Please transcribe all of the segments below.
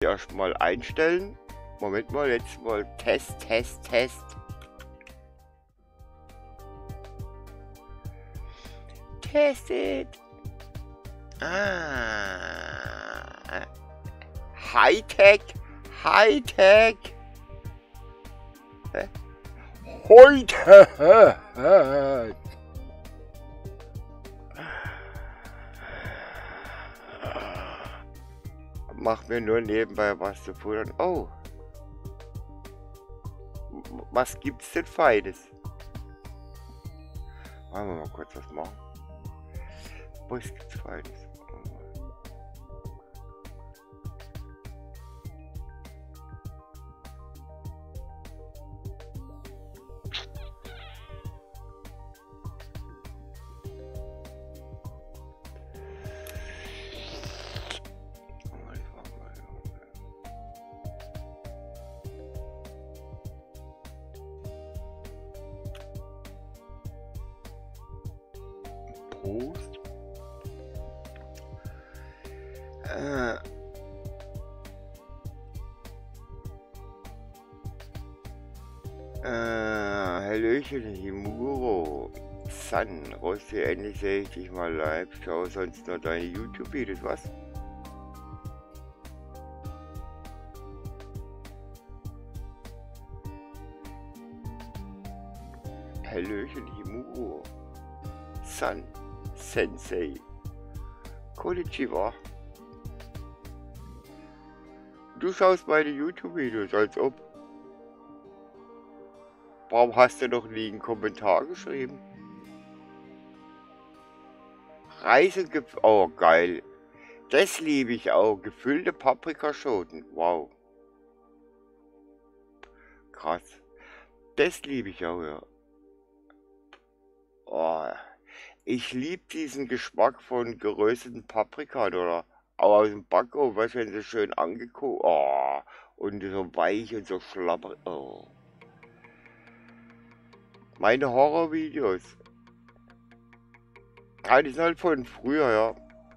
Erstmal einstellen. Moment mal, jetzt mal Test. Tested. Hightech. Hä? Heute. Mach mir nur nebenbei was zu futtern. Oh. Was gibt's denn Feines? Wollen wir mal kurz was machen? Was gibt's Feines? Prost. Hallöchen, Himuro. San, Rossi, endlich sehe ich dich mal live. Schau sonst nur deine YouTube-Videos, was? Hallöchen, Himuro. San, Sensei. Konnichiwa. Du schaust meine YouTube-Videos, als ob. Warum hast du noch nie einen Kommentar geschrieben? Reis und oh, geil. Das liebe ich auch. Gefüllte Paprikaschoten. Wow. Krass. Das liebe ich auch, ja. Oh. Ich liebe diesen Geschmack von gerösteten Paprika oder auch aus dem Backofen, weißt du, wenn sie schön angekocht. Oh. Und so weich und so schlapper. Oh. Meine Horrorvideos. Ja, die sind halt von früher, ja.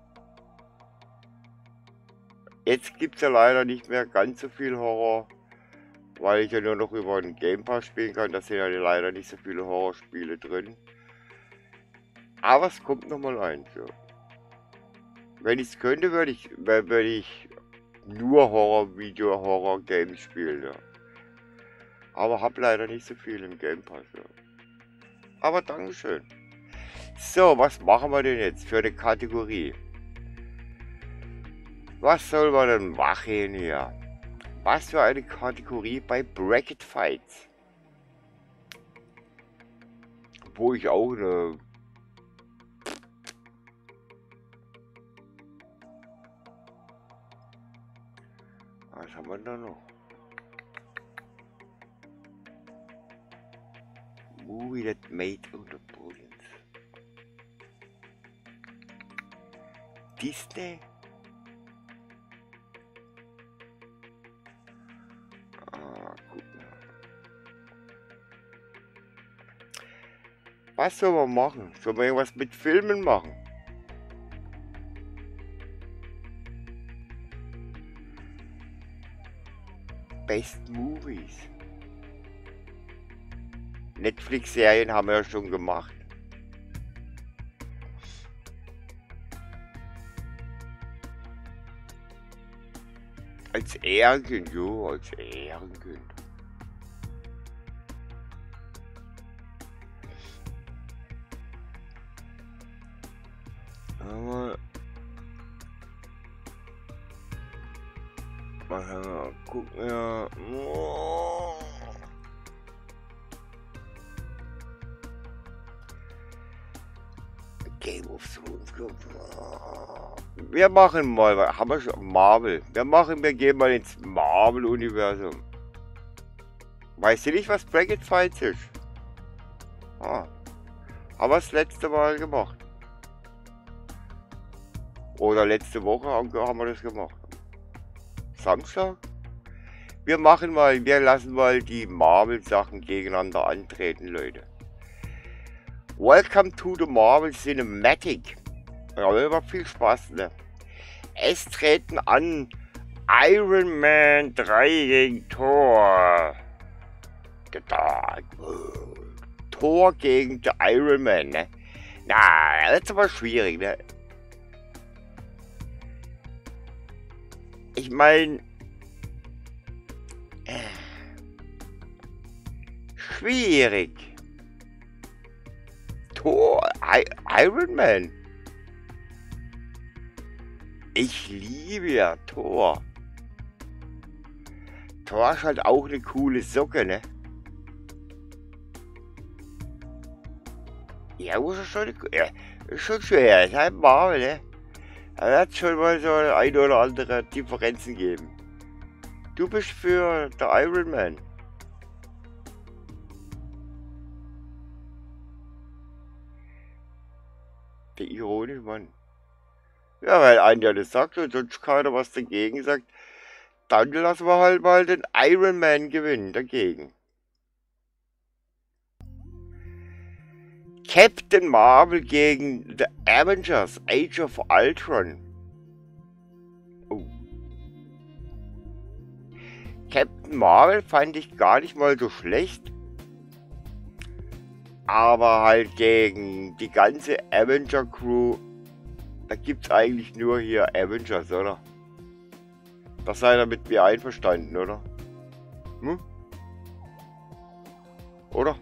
Jetzt gibt es ja leider nicht mehr ganz so viel Horror, weil ich ja nur noch über den Game Pass spielen kann. Da sind ja leider nicht so viele Horrorspiele drin. Aber es kommt nochmal eins, ja. Wenn ich es könnte, würde ich nur Horror-Video, Horror-Games spielen, ja. Aber habe leider nicht so viel im Game Pass, ja. Aber Dankeschön. So, was machen wir denn jetzt für eine Kategorie? Was soll man denn machen hier? Was für eine Kategorie bei Bracket Fights? Wo ich auch eine... Was haben wir da noch? Movie that made under brilliance. Disney? Gut. Was soll man machen? Soll man irgendwas mit Filmen machen? Best Movies. Netflix-Serien haben wir ja schon gemacht. Als Ehrenkind, jo, als Ehrenkind. Aber mal gucken, ja. Game of Thrones. Wir machen mal, haben wir schon Marvel. Wir gehen mal ins Marvel-Universum. Weißt du nicht, was Bracket Fights ist? Ah, haben wir das letzte Mal gemacht. Oder letzte Woche haben wir das gemacht. Samstag? Wir lassen mal die Marvel-Sachen gegeneinander antreten, Leute. Welcome to the Marvel Cinematic. Ja, das war viel Spaß, ne? Es treten an Iron Man 3 gegen Thor. Thor gegen der Iron Man, ne? Na, das ist aber schwierig, ne? Ich meine, schwierig. Thor, Iron Man. Ich liebe ja Thor. Thor ist halt auch eine coole Socke, ne? Ja, muss schon, ja, ist schon schwer. Ist halt Marvel, ne? Da wird schon mal so ein oder andere Differenzen geben. Du bist für der Iron Man. Der ironische Mann. Ja, weil einer das sagt und sonst keiner was dagegen sagt, dann lassen wir halt mal den Iron Man gewinnen dagegen. Captain Marvel gegen The Avengers Age of Ultron. Oh. Captain Marvel fand ich gar nicht mal so schlecht. Aber halt gegen die ganze Avenger Crew, da gibt's eigentlich nur hier Avengers, oder? Da seid ihr mit mir einverstanden, oder? Hm? Oder?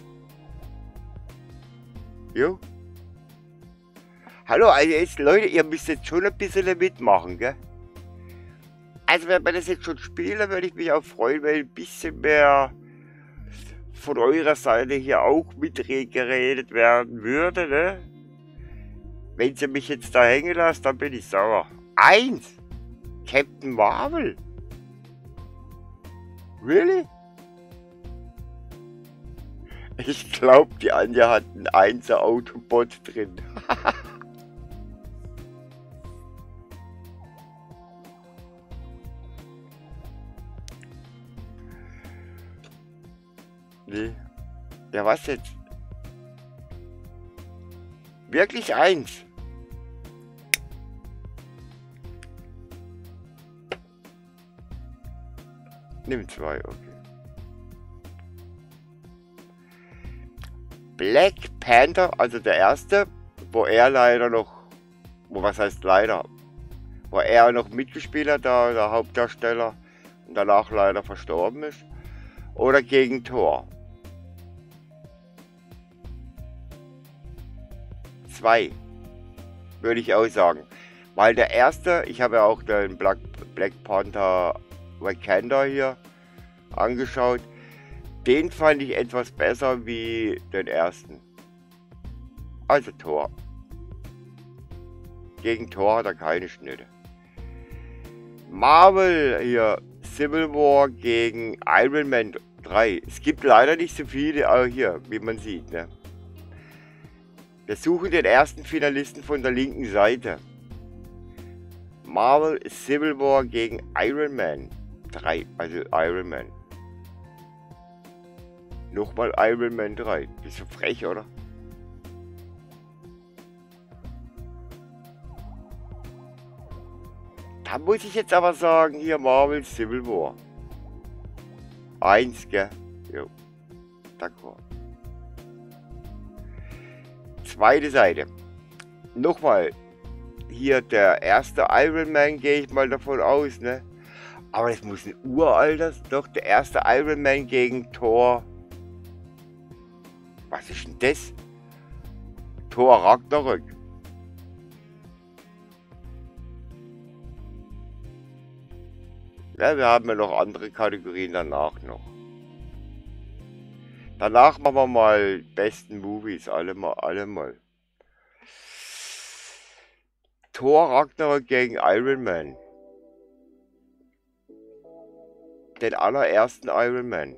Jo? Hallo, also jetzt Leute, ihr müsst jetzt schon ein bisschen mitmachen, gell? Also wenn wir das jetzt schon spielen, würde ich mich auch freuen, wenn ein bisschen mehr von eurer Seite hier auch mitgeredet werden würde, ne? Wenn sie mich jetzt da hängen lasst, dann bin ich sauer. 1! Captain Marvel? Really? Ich glaube, die Anja hat einen 1er Autobot drin. Nee. Ja, was jetzt? Wirklich 1? Nimm 2, okay. Black Panther, also der erste, wo er leider noch, was heißt leider, wo er noch mitgespielt hat, der Hauptdarsteller, und danach leider verstorben ist, oder gegen Thor. 2, würde ich auch sagen, weil der erste, ich habe ja auch den Black Panther Wakanda hier angeschaut, den fand ich etwas besser wie den ersten. Also Thor. Gegen Thor hat er keine Schnitte. Marvel hier, Civil War gegen Iron Man 3. Es gibt leider nicht so viele, aber hier, wie man sieht, ne? Wir suchen den ersten Finalisten von der linken Seite. Marvel Civil War gegen Iron Man 3, also Iron Man. Nochmal Iron Man 3. Bist du frech, oder? Da muss ich jetzt aber sagen, hier Marvel Civil War. 1, gell? Jo. D'accord. Zweite Seite. Nochmal. Hier der erste Iron Man, gehe ich mal davon aus, ne? Aber es muss ein uralter, doch der erste Iron Man gegen Thor. Was ist denn das? Thor Ragnarök. Ja, wir haben ja noch andere Kategorien danach noch. Danach machen wir mal besten Movies, alle mal. Thor Ragnarök gegen Iron Man. Den allerersten Iron Man.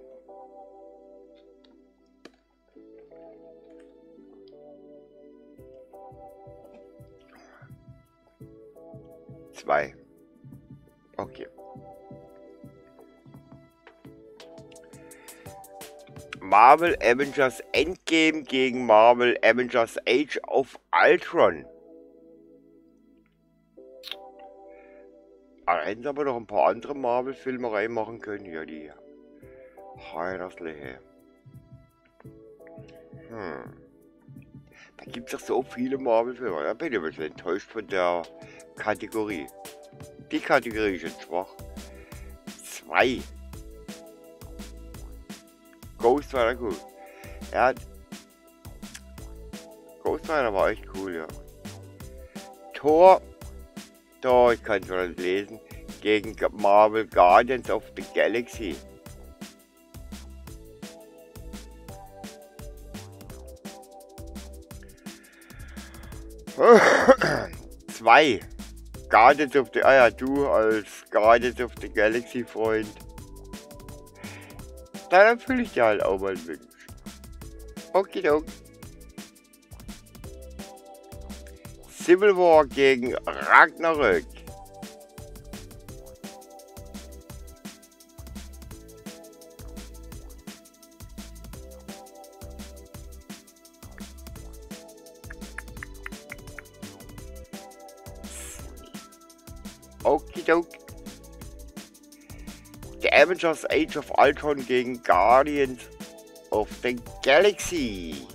2. Okay. Marvel Avengers Endgame gegen Marvel Avengers Age of Ultron. Da hätten sie aber noch ein paar andere Marvel-Filme reinmachen können. Ja, die Heinerslehe. Da gibt es doch so viele Marvel-Filme. Da bin ich ein bisschen enttäuscht von der Kategorie. Die Kategorie ist jetzt schwach. 2. Ghost Rider gut. Ja, Ghost Rider war echt cool, ja. Thor, da, ich kann es mal nicht lesen, gegen Marvel Guardians of the Galaxy. Zwei. Guardians of the, ah ja, du als Guardians of the Galaxy Freund. Dann erfülle ich dir halt auch mal einen Wunsch. Okidok. Civil War gegen Ragnarök. Okidok. The Avengers Age of Ultron gegen Guardians of the Galaxy.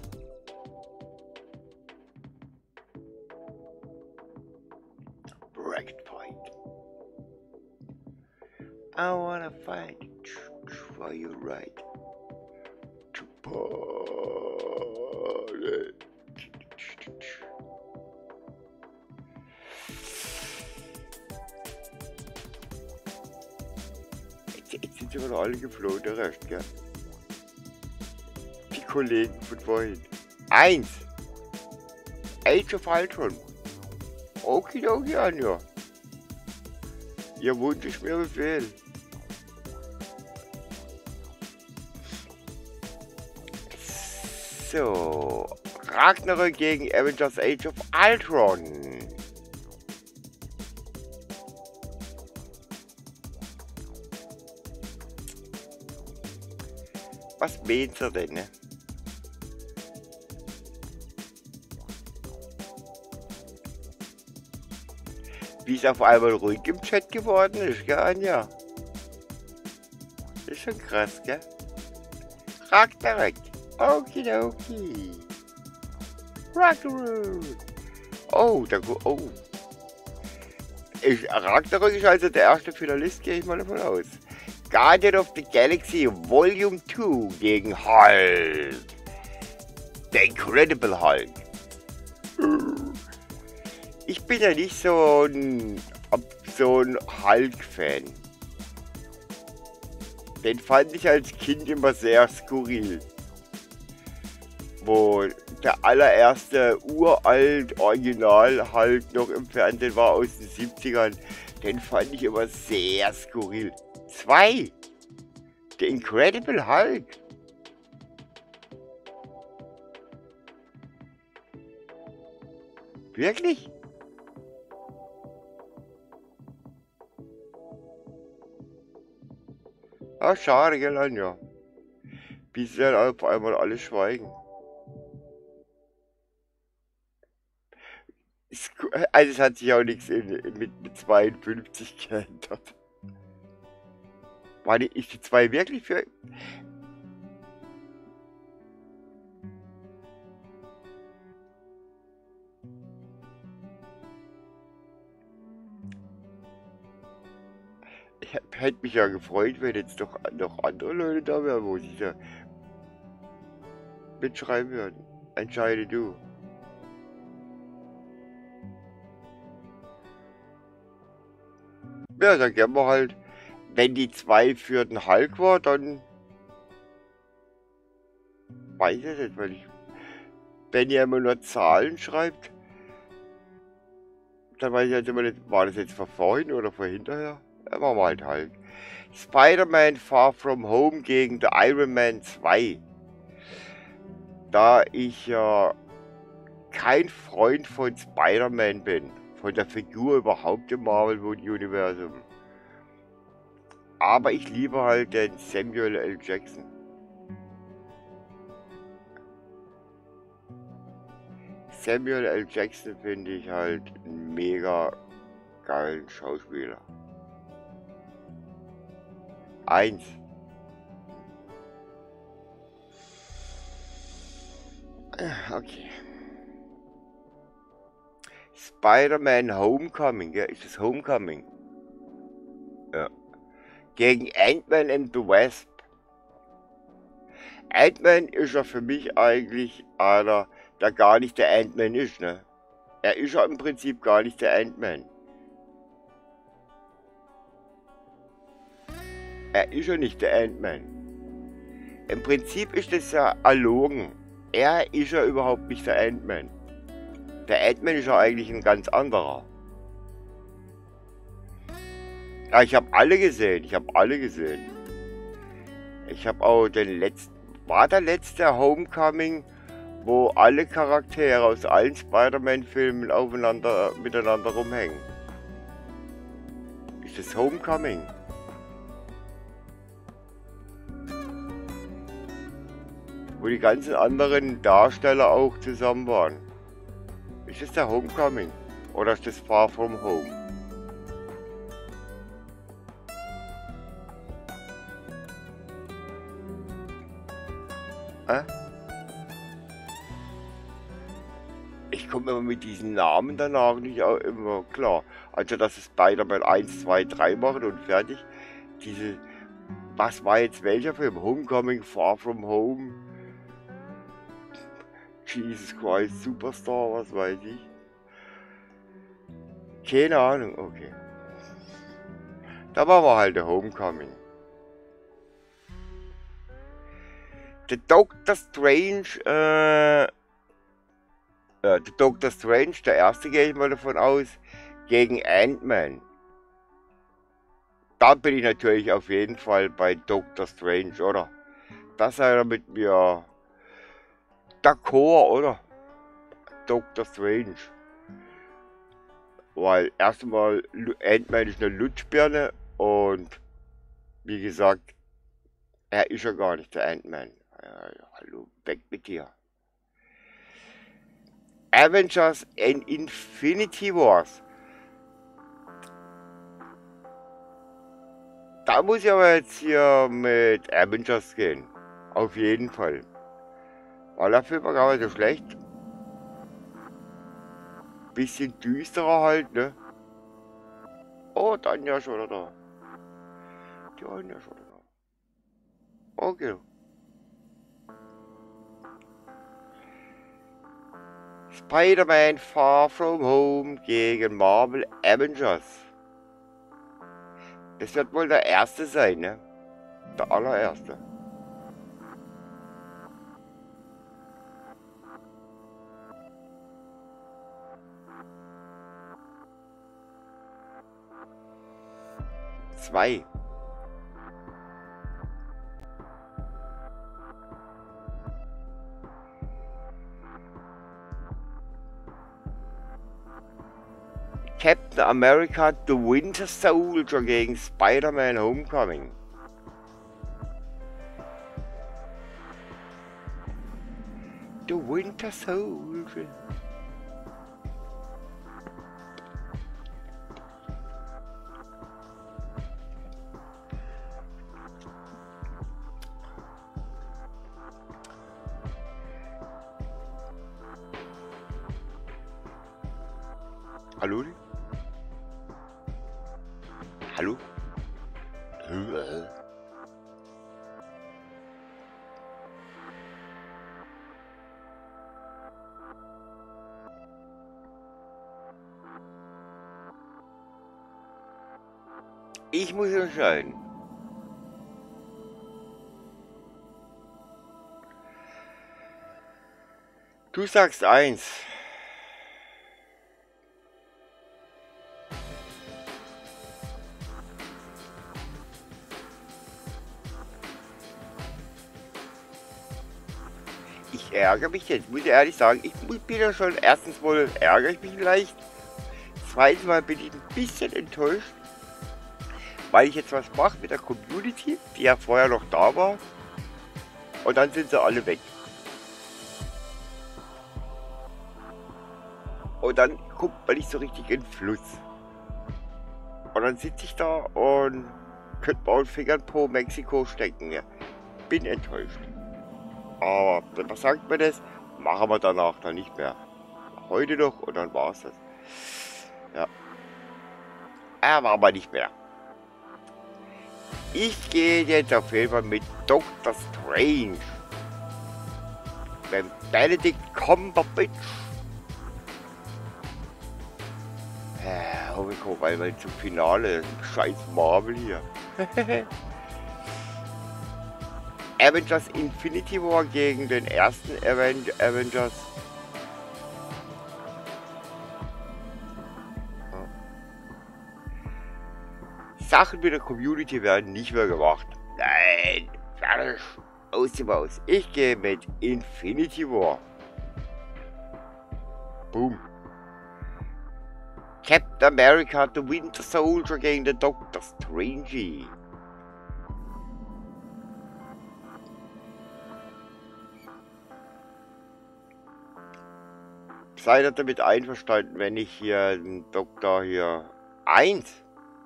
Bracket fight. I wanna fight for you right to party. Jetzt sind sie wieder alle geflohen, der Rest, gell? Die Kollegen von vorhin. 1. Age of Ultron. Okidoki, Anja. Ihr Wunsch ist mir Befehl. So. Ragnarök gegen Avengers Age of Ultron. Was meint ihr denn, ne? Wie es auf einmal ruhig im Chat geworden ist, gell, Anja? Ist schon krass, gell? Ragnarök. Okidoki. Ragnarök. Oh, oh. Ragnarök ist also der erste Finalist, gehe ich mal davon aus. Guardian of the Galaxy Volume 2 gegen Hulk. The Incredible Hulk. Ich bin ja nicht so ein Hulk-Fan. Den fand ich als Kind immer sehr skurril. Wo der allererste uralt Original Hulk noch im Fernsehen war aus den 70ern, den fand ich immer sehr skurril. 2. The Incredible Hulk. Wirklich? Ah, schade, gell, Anja. Bis dann auf einmal alle schweigen. Also es hat sich auch nichts mit 52 geändert. Ist die 2 wirklich für... Ich hätte mich ja gefreut, wenn jetzt doch noch andere Leute da wären, wo sie da mitschreiben würden. Entscheide du. Ja, dann gehen wir halt, wenn die 2 für den Hulk war, dann weiß ich nicht, weil wenn ihr immer nur Zahlen schreibt, dann weiß ich jetzt immer nicht, war das jetzt von vorhin oder von hinterher? Ja, machen wir halt Hulk. Spider-Man Far From Home gegen The Iron Man 2. Da ich ja kein Freund von Spider-Man bin, von der Figur überhaupt im Marvel-Universum. Aber ich liebe halt den Samuel L. Jackson. Samuel L. Jackson finde ich halt einen mega geilen Schauspieler. 1. Okay. Spider-Man Homecoming, ja, ist das Homecoming? Ja. Gegen Ant-Man and the Wasp. Ant-Man ist ja für mich eigentlich einer, der gar nicht der Ant-Man ist, ne? Er ist ja im Prinzip gar nicht der Ant-Man. Er ist ja nicht der Ant-Man. Im Prinzip ist das ja erlogen. Er ist ja überhaupt nicht der Ant-Man. Der Ant-Man ist ja eigentlich ein ganz anderer. Ja, ich habe alle gesehen. Ich habe alle gesehen. Ich habe auch den letzten... War der letzte Homecoming, wo alle Charaktere aus allen Spider-Man-Filmen miteinander rumhängen? Ist das Homecoming? Wo die ganzen anderen Darsteller auch zusammen waren. Ist das der Homecoming? Oder ist das Far From Home? Ich komme immer mit diesen Namen danach nicht auch immer klar. Also, dass es Spider-Man 1, 2, 3 machen und fertig. Diese... Was war jetzt welcher Film? Homecoming, Far From Home? Jesus Christ, Superstar, was weiß ich. Keine Ahnung, okay. Da war wir halt der Homecoming. The Doctor Strange, The Doctor Strange, der erste gehe ich mal davon aus, gegen Ant-Man. Da bin ich natürlich auf jeden Fall bei Doctor Strange, oder? Das sei er mit mir d'accord, oder? Doctor Strange. Weil erstmal Ant-Man ist eine Lutschbirne und wie gesagt, er ist ja gar nicht der Ant-Man. Hallo, weg mit dir. Avengers and Infinity Wars. Da muss ich aber jetzt hier mit Avengers gehen. Auf jeden Fall. Weil der Film war gar nicht so schlecht. Bisschen düsterer halt, ne? Oh, dann ja schon da. Die Anja schon da. Okay. Spider-Man Far From Home gegen Marvel Avengers. Das wird wohl der erste sein, ne? Der allererste. Zwei. Captain America The Winter Soldier gegen Spider-Man Homecoming. The Winter Soldier. Hallo? Hallo? Ich muss entscheiden. Du sagst eins. Ich ärgere mich jetzt, muss ich ehrlich sagen. Ich bin ja schon, erstens wohl ärgere ich mich vielleicht. Zweitens mal bin ich ein bisschen enttäuscht, weil ich jetzt was mache mit der Community, die ja vorher noch da war. Und dann sind sie alle weg. Und dann kommt man nicht so richtig in den Fluss. Und dann sitze ich da und könnte man auch einen Finger pro Mexiko stecken. Ja. Bin enttäuscht. Aber was sagt mir das? Machen wir danach dann nicht mehr. Heute noch und dann war's das. Ja. Aber nicht mehr. Ich gehe jetzt auf jeden Fall mit Doctor Strange. Mit Benedict Cumberbatch. Hoffentlich weil zum Finale. Scheiß Marvel hier. Avengers Infinity War gegen den ersten Avengers. Sachen mit der Community werden nicht mehr gemacht. Nein, fertig. Aus dem Haus. Ich gehe mit Infinity War. Boom. Captain America, the Winter Soldier gegen den Doctor Strange. Seid ihr damit einverstanden, wenn ich hier den Doktor hier 1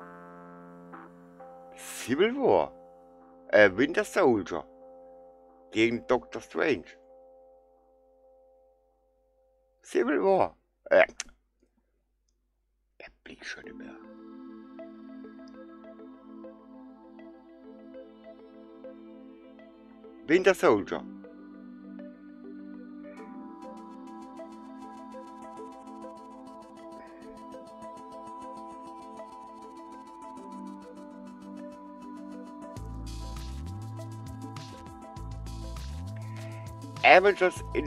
Civil War Winter Soldier gegen Doctor Strange. Civil War. Der blickt schon nicht mehr. Winter Soldier. Avengers in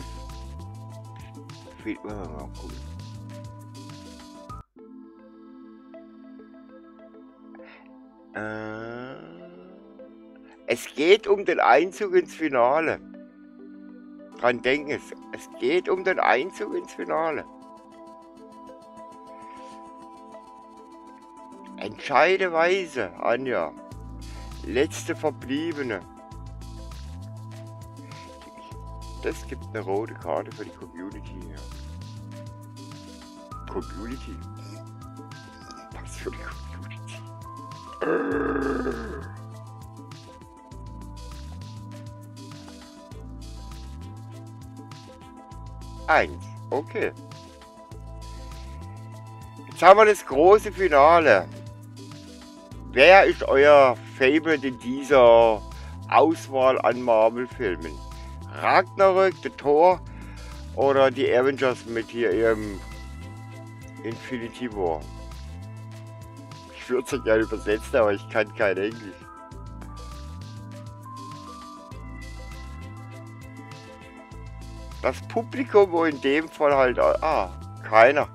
es geht um den Einzug ins Finale. Dran denken es geht um den Einzug ins Finale. Entscheide Weise, Anja. Letzte Verbliebene. Das gibt eine rote Karte für die Community hier. Community? Was für die Community? Eins, okay. Jetzt haben wir das große Finale. Wer ist euer Favorite in dieser Auswahl an Marvel-Filmen? Ragnarök, The Thor oder die Avengers mit hier ihrem Infinity War? Ich würde es ja gerne übersetzen, aber ich kann kein Englisch. Das Publikum, wo in dem Fall halt... keiner.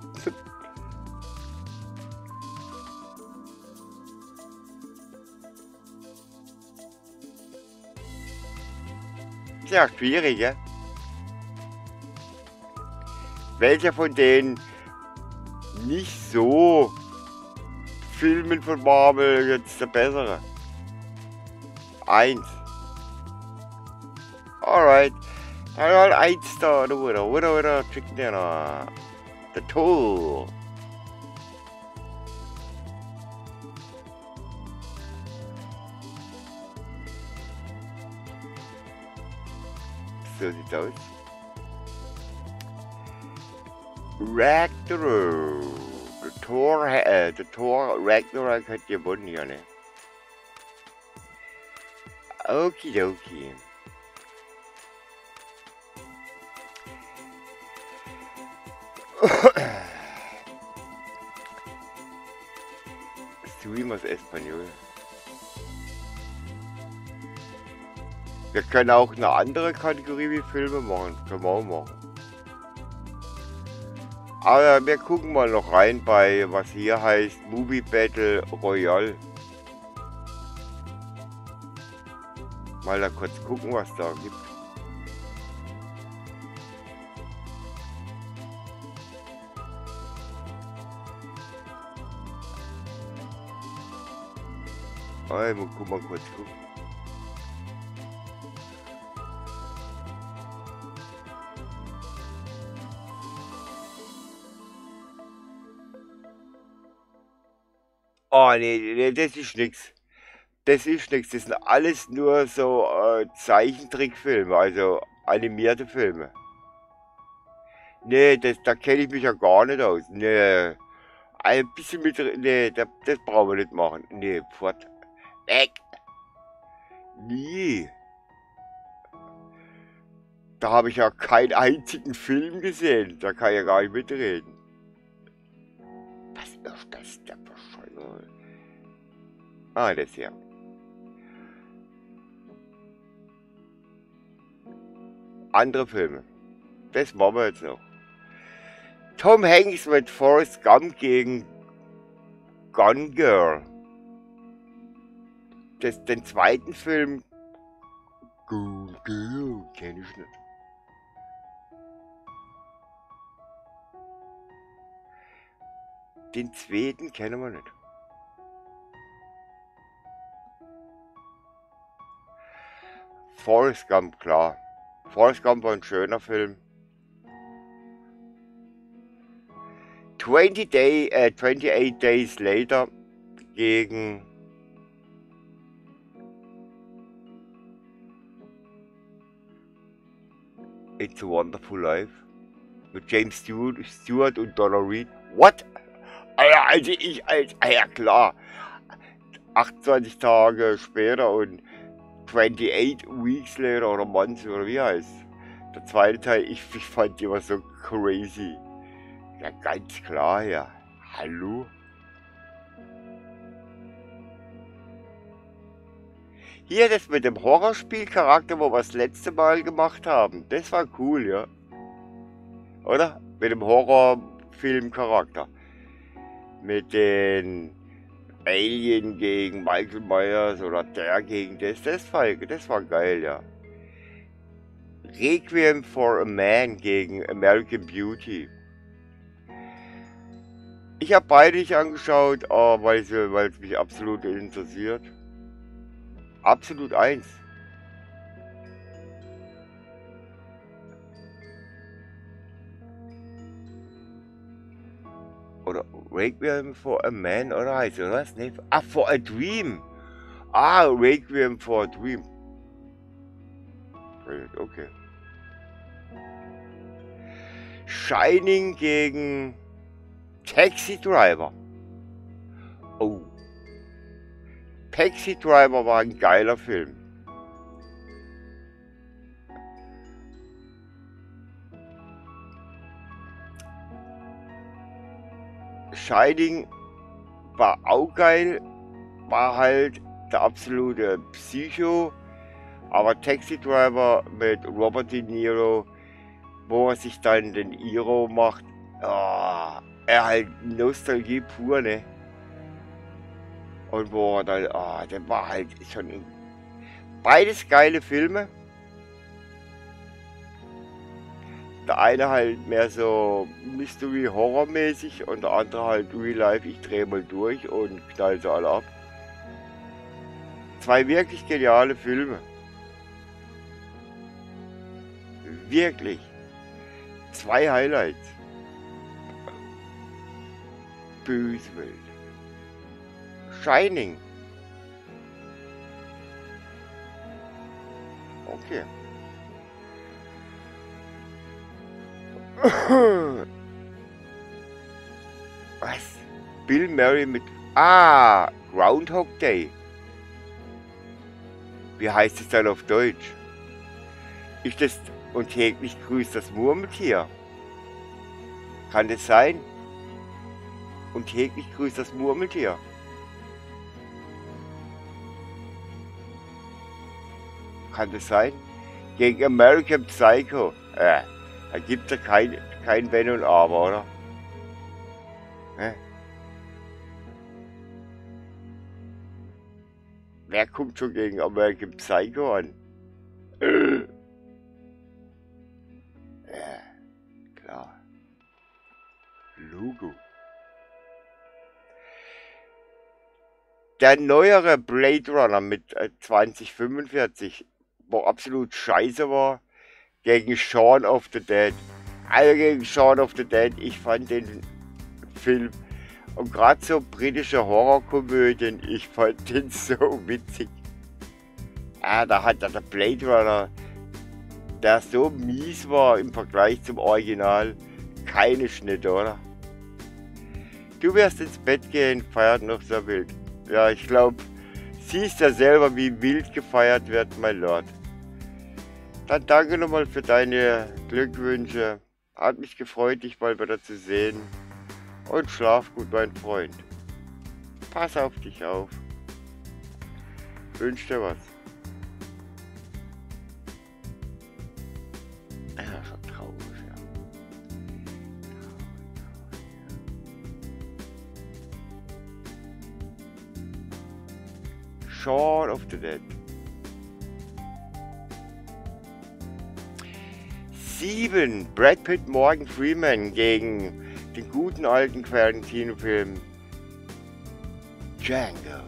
Sehr schwierig, ja? Welcher von den nicht so Filmen von Marvel jetzt der bessere? 1. Alright. Dann halt 1 da, oder, Chicken Dinner. The Tool. So sieht's aus. Ragnarok. Der Thor Ragnarok hat gewonnen, ja, ne? Okidoki. Streamers Espanol. Wir können auch eine andere Kategorie wie Filme machen. Können wir auch machen. Aber wir gucken mal noch rein bei, was hier heißt, Movie Battle Royale. Mal da kurz gucken, was da gibt. Ich muss mal kurz gucken. Oh nee, das ist nix. Das ist nichts, das sind alles nur so Zeichentrickfilme, also animierte Filme. Nee, da kenne ich mich ja gar nicht aus. Nee, ein bisschen mit, nee, das brauchen wir nicht machen. Nee, fort, weg, nie. Da habe ich ja keinen einzigen Film gesehen, da kann ich ja gar nicht mitreden. Was ist das, der Bescheuerte? Ah, das hier. Andere Filme. Das machen wir jetzt noch. Tom Hanks mit Forrest Gump gegen Gone Girl. Den zweiten Film Gone Girl kenne ich nicht. Den zweiten kennen wir nicht. Forrest Gump, klar. Forrest Gump war ein schöner Film. 28 Days Later gegen It's a Wonderful Life mit James Stewart und Donna Reed. What? Also ja klar, 28 Tage später und 28 Weeks Later oder Months oder wie heißt. Der zweite Teil, ich fand die immer so crazy. Ja, ganz klar, ja. Hallo? Hier das mit dem Horrorspielcharakter, wo wir das letzte Mal gemacht haben. Das war cool, ja. Oder? Mit dem Horrorfilmcharakter. Mit den Alien gegen Michael Myers oder der gegen das. Das war geil, ja. Requiem for a Man gegen American Beauty. Ich habe beide nicht angeschaut, weil es mich absolut interessiert. Absolut eins. Oder Requiem for a Man, oder heißt es, was? Nee, for a Dream. Requiem for a Dream. Okay. Shining gegen Taxi Driver. Oh. Taxi Driver war ein geiler Film. Shining war auch geil, war halt der absolute Psycho, aber Taxi Driver mit Robert De Niro, wo er sich dann den Iro macht, er halt Nostalgie pur, ne? Und wo er dann, der war halt schon beides geile Filme. Der eine halt mehr so Mystery-Horror-mäßig und der andere halt Real Life, ich drehe mal durch und knall sie alle ab. Zwei wirklich geniale Filme. Wirklich. Zwei Highlights. Böswelt. Shining. Okay. Was? Bill Murray mit... Groundhog Day. Wie heißt es dann auf Deutsch? Ist das... Und täglich grüßt das Murmeltier? Kann das sein? Und täglich grüßt das Murmeltier? Kann das sein? Gegen American Psycho. Da gibt es ja kein Wenn und Aber, oder? Wer kommt schon gegen American Psycho an? Ja, klar. Logo. Der neuere Blade Runner mit 2045, wo absolut scheiße war, gegen Shaun of the Dead. Also gegen Shaun of the Dead, ich fand den Film Und gerade so britische Horrorkomödien, ich fand den so witzig. Da hat der Blade Runner, der so mies war im Vergleich zum Original, keine Schnitte, oder? Du wirst ins Bett gehen, feiert noch so wild. Ja, ich glaube, siehst ja selber, wie wild gefeiert wird, mein Lord. Dann danke nochmal für deine Glückwünsche. Hat mich gefreut, dich mal wieder zu sehen. Und schlaf gut, mein Freund. Pass auf dich auf. Wünsch dir was. Ja, schon traurig, ja. Shaun of the Dead. 7. Brad Pitt, Morgan Freeman gegen den guten alten Tarantino-Film Django.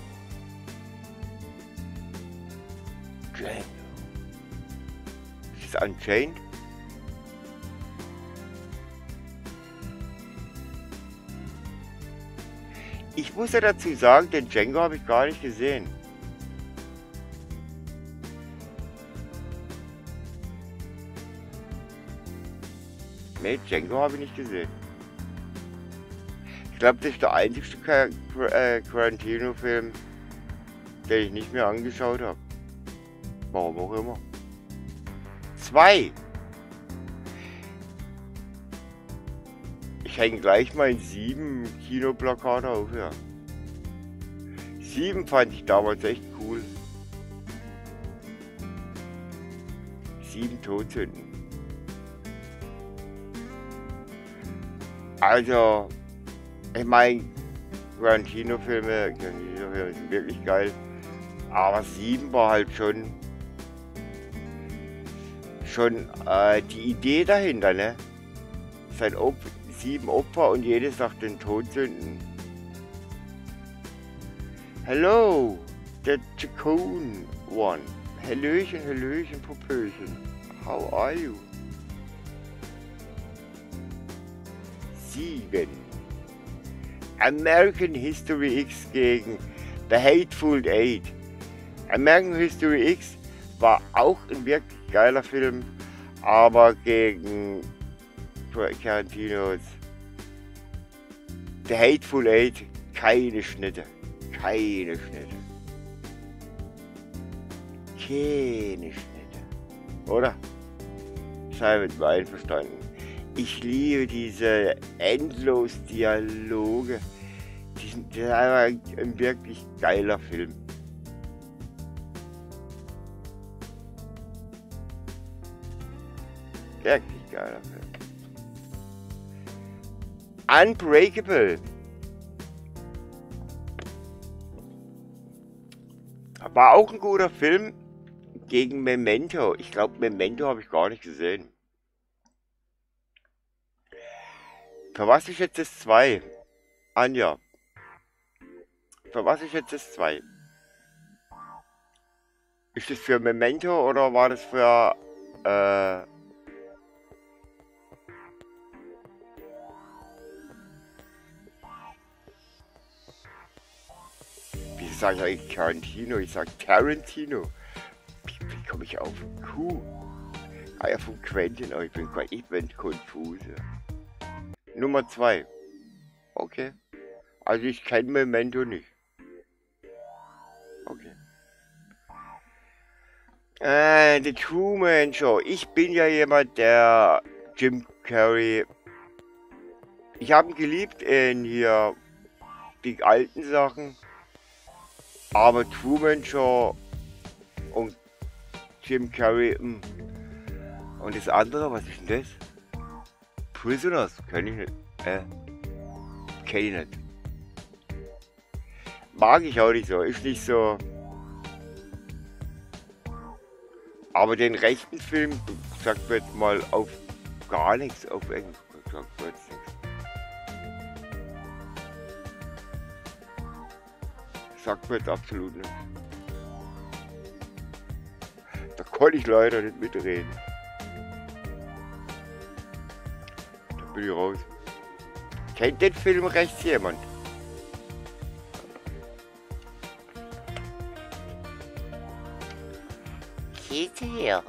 Ist das Unchained? Ich muss ja dazu sagen, den Django habe ich gar nicht gesehen. Ne, Django habe ich nicht gesehen. Ich glaube, das ist der einzige Tarantino-Film, den ich nicht mehr angeschaut habe. Warum auch immer. 2. Ich hänge gleich mal in 7 Kinoplakate auf, ja. 7 fand ich damals echt cool. 7 Todsünden. Also, ich meine, Tarantino-Filme sind wirklich geil. Aber 7 war halt schon die Idee dahinter, ne? 7 Opfer und jedes nach den Todsünden. Hello, the Chacon one. Hallöchen, Hallöchen, Popöchen. How are you? 7. American History X gegen The Hateful Eight. American History X war auch ein wirklich geiler Film, aber gegen Tarantinos The Hateful Eight keine Schnitte. Keine Schnitte. Keine Schnitte. Oder? Sei mit mir einverstanden. Ich liebe diese endlos Dialoge. Das ist einfach ein wirklich geiler Film. Wirklich geiler Film. Unbreakable. War auch ein guter Film gegen Memento. Ich glaube, Memento habe ich gar nicht gesehen. Für was ist jetzt das 2? Anja. Für was ist jetzt das 2? Ist das für Memento oder war das für wie sage ich eigentlich Tarantino? Ich sage Tarantino. Wie komme ich auf Q? Ah ja, von Quentin, aber ich bin konfus. Nummer 2. Okay. Also ich kenne Memento nicht. Okay. The Truman Show. Ich bin ja jemand, der Jim Carrey. Ich habe ihn geliebt in hier die alten Sachen. Aber Truman Show und Jim Carrey. Und das andere, was ist denn das? Prisoners, kenne ich nicht. Kenne ich nicht. Mag ich auch nicht so, ist nicht so. Aber den rechten Film sagt mir jetzt mal auf gar nichts, auf Englisch sagt mir jetzt nichts. Sagt mir jetzt absolut nichts. Da konnte ich leider nicht mitreden. Da bin ich raus. Kennt den Film rechts jemand? Kitty.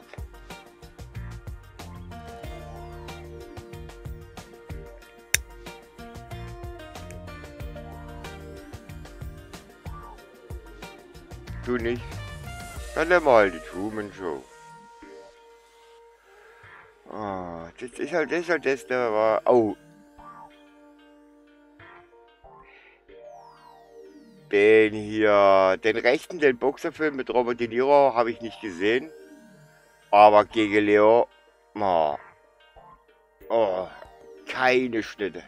Du nicht? Dann nehmen wir halt die Truman Show. Ah, das ist halt das, der war. Oh. Den rechten, den Boxerfilm mit Robert De Niro, habe ich nicht gesehen. Aber gegen Leo, oh, keine Schnitte.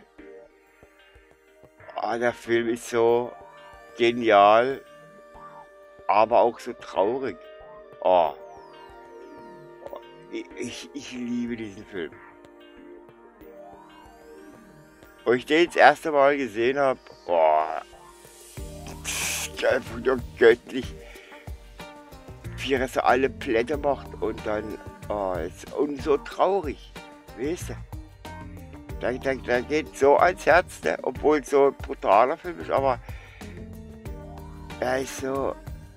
Oh, der Film ist so genial, aber auch so traurig. Oh, ich liebe diesen Film. Wo ich den das erste Mal gesehen habe, oh, einfach nur göttlich, wie er so alle Blätter macht und dann, und so traurig, weißt du? Da geht so ans Herz, ne? Obwohl es so ein brutaler Film ist, aber er ist so,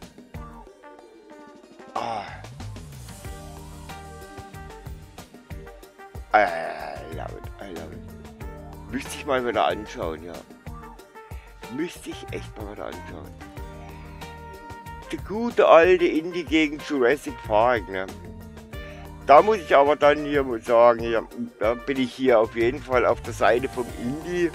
I love it. Müsste ich mal wieder anschauen, ja. Müsste ich echt mal wieder anschauen. Der gute alte Indie gegen Jurassic Park, ne? Da muss ich aber dann hier sagen, ja, da bin ich hier auf jeden Fall auf der Seite vom Indie.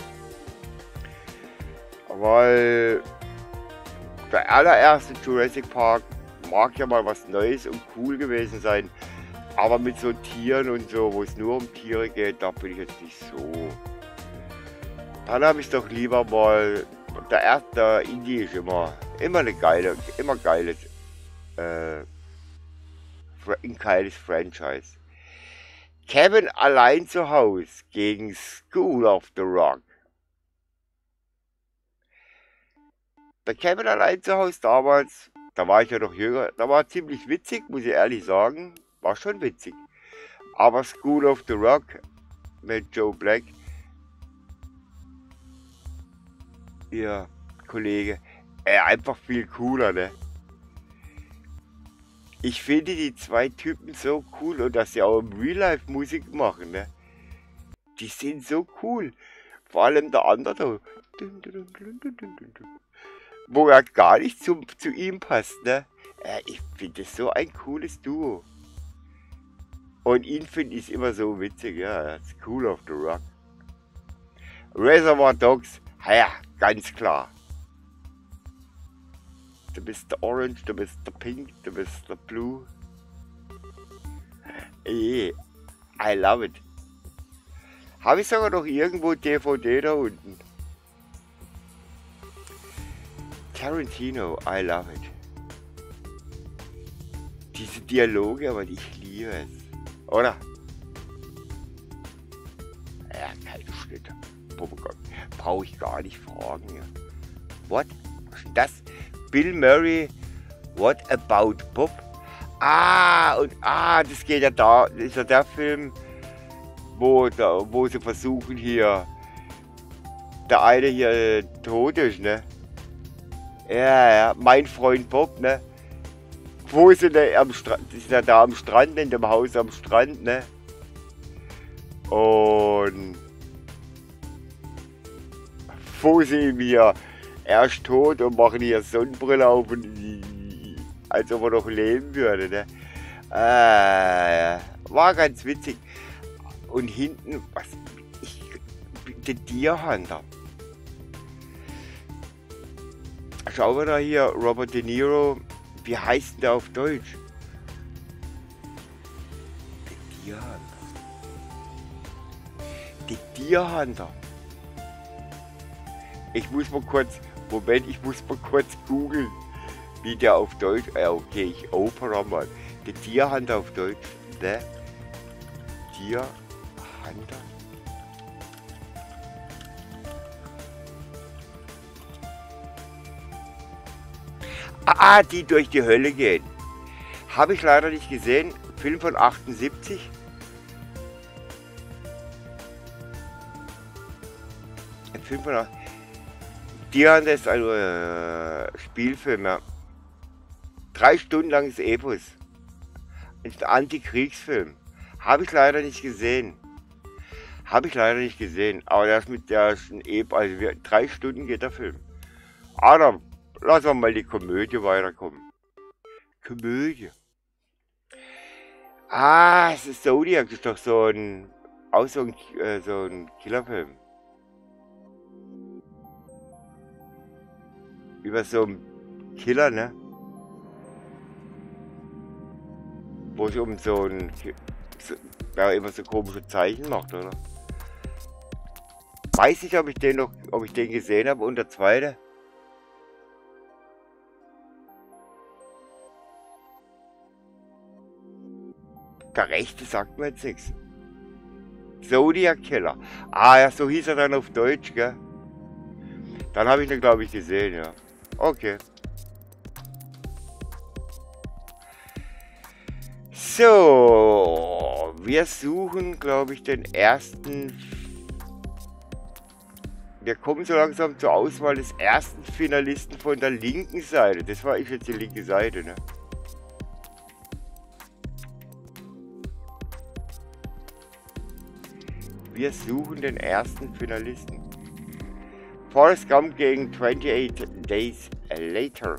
Weil der allererste Jurassic Park mag ja mal was Neues und cool gewesen sein. Aber mit so Tieren und so, wo es nur um Tiere geht, da bin ich jetzt nicht so. Dann habe ich doch lieber mal, der erste Indie ist immer eine geile, ein geiles Franchise. Kevin allein zu Hause gegen School of the Rock. Der Kevin allein zu Hause damals, da war ich ja noch jünger, da war ziemlich witzig, muss ich ehrlich sagen. War schon witzig. Aber School of the Rock mit Joe Black, ihr Kollege, einfach viel cooler, ne? Ich finde die zwei Typen so cool und dass sie auch im Real Life Musik machen, ne? Die sind so cool. Vor allem der andere, wo er gar nicht zu ihm passt, ne? Ich finde es so ein cooles Duo. Und ihn finde ich immer so witzig, ja, School of the Rock. Reservoir Dogs, ja, ganz klar. Du bist der Orange, du bist der Pink, du bist der Blue. I love it. Habe ich sogar noch irgendwo DVD da unten. Tarantino, I love it. Diese Dialoge, aber ich liebe es. Oder? Ja, keine Schnitte. Brauche ich gar nicht fragen. Ja. What? Was ist denn das? Bill Murray, What About Bob? Das geht ja da. Das ist ja der Film, wo sie versuchen hier, der eine hier tot ist, ne? Ja, mein Freund Bob, ne? Wo sind die am Strand? Die sind ja da am Strand, in dem Haus am Strand, ne? Und wo sie mir erst tot und machen hier Sonnenbrille auf und als ob er noch leben würde, ne? War ganz witzig. Und hinten, der Deer Hunter. Schauen wir da hier, Robert De Niro. Wie heißt denn der auf Deutsch? Der Deer Hunter. Der Deer Hunter. Ich muss mal kurz googeln, wie der auf Deutsch, okay, ich opera mal. Der Deer Hunter auf Deutsch, der Deer Hunter. Die durch die Hölle gehen. Habe ich leider nicht gesehen. Film von 78. 85. Die haben das also Spielfilm, ja. 3 Stunden langes Epos. Ein Antikriegsfilm. Habe ich leider nicht gesehen. Aber der ist ein Epos, also 3 Stunden geht der Film. Aber lassen wir mal die Komödie weiterkommen. Komödie. Ah, es ist Zodiac, ist doch auch so ein Killerfilm. Über so einen Killer, ne? Wo es um der immer so komische Zeichen macht, oder? Weiß nicht, ob ich den gesehen habe. Und der zweite? Der rechte sagt mir jetzt nichts. Zodiac Killer. Ah ja, so hieß er dann auf Deutsch, gell? Dann habe ich den, glaube ich, gesehen, ja. Okay. So, wir suchen, glaube ich, den ersten. Wir kommen so langsam zur Auswahl des ersten Finalisten von der linken Seite. Das war ich jetzt die linke Seite, ne? Wir suchen den ersten Finalisten. Forrest Gump gegen 28 Days Later.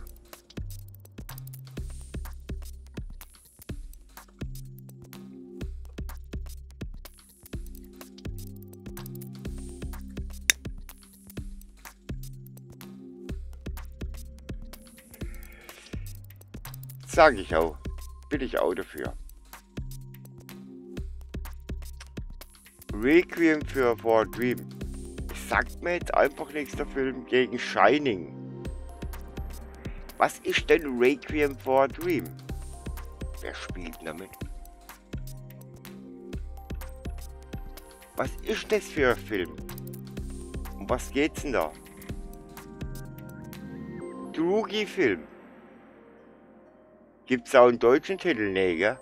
Sag ich auch. Bin ich auch dafür. Requiem for a Dream. Sagt mir jetzt einfach nichts der Film gegen Shining. Was ist denn Requiem for a Dream? Wer spielt damit? Was ist das für ein Film? Um was geht's denn da? Drugi-Film. Gibt's auch einen deutschen Titel? Nee, gell?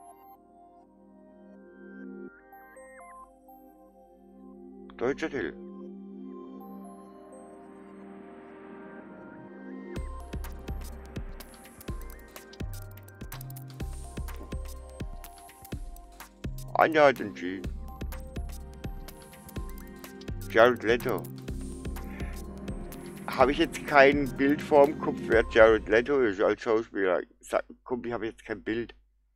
Deutscher Titel. Anja hat entschieden. Jared Leto. Habe ich jetzt kein Bild vorm Kopf, wer Jared Leto ist als Schauspieler. Komm, ich habe jetzt kein Bild.